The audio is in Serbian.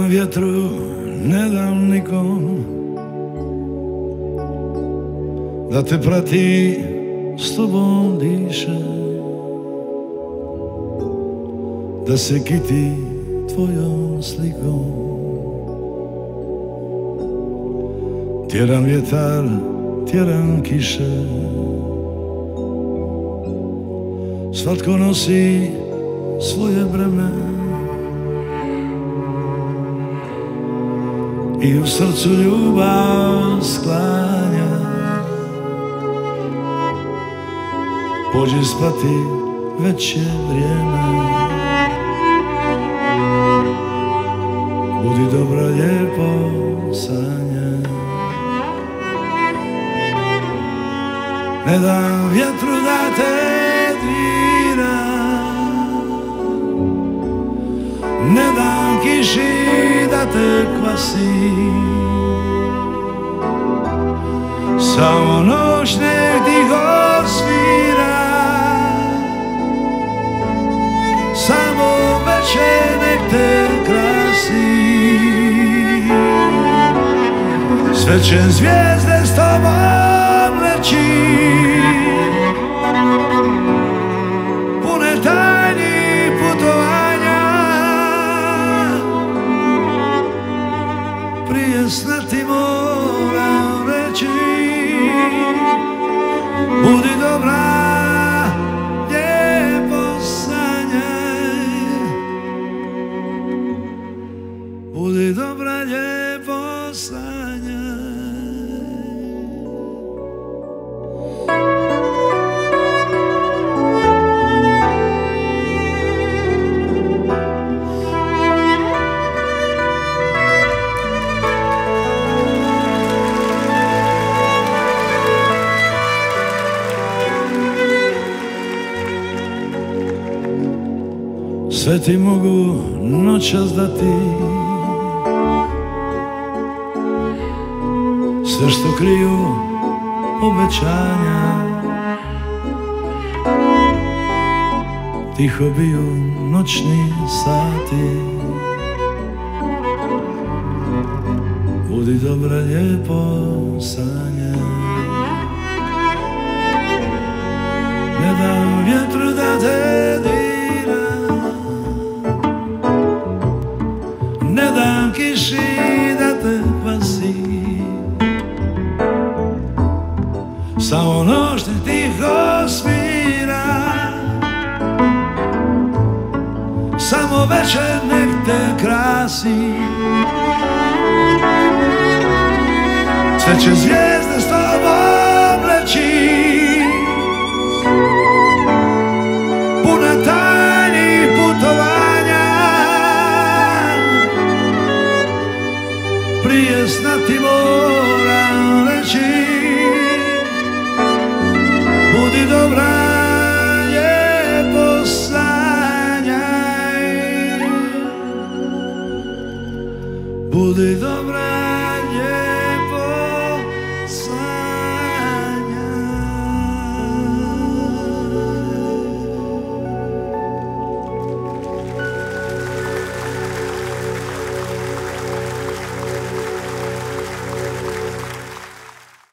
vjetru ne dam nikom da te prati, s tobom diše, da se kiti tvojom slikom. Tjeram vjetar, tjeram kiše, svatko nosi svoje breme i u srcu ljubav sklanja. Pođi spati, već je vrijeme, budi dobra, lijepo sanja. Ne dam vjetru da te dira, ne dam kiši da te kvasi, samo noć nek tiho svira, samo večer nek te krasi. Sve će zvijezde s tobom leći, pune tajni putovanja, prije sna ti moram reći, budi dobra, lijepo sanjaj, budi dobra, lijepo sanjaj. Sve ti mogu noćas dati, sve što kriju obećanja, tiho biju noćni sati, budi dobra, lijepo sanjaj. Ne dam vjetru da te dira, ne dam kiši da te kvasi, samo noć te tiho svira, samo večer nek te krasi. Sve će zvijezde s tobom leći, puna tajnih putovanja, prije sna ti moram reći, budi dobra, lijepo sanjaj, budi dobra.